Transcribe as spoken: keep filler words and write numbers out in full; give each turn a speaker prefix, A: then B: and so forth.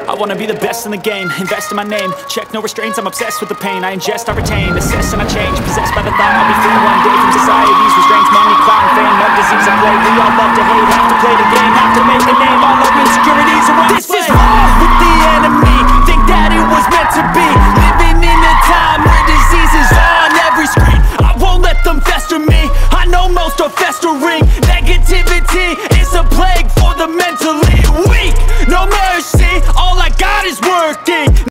A: I wanna be the best in the game, invest in my name. Check no restraints, I'm obsessed with the pain. I ingest, I retain, assess and I change. Possessed by the thought I'll be free one day from society's restraints. Money, clout, and fame, no disease I play. We all love to hate, have to play the game, have to make a name. All our insecurities are on display. This is war with the enemy, think that it was meant to be. Living in a time where disease is on every screen. I won't let them fester me, I know most are festering.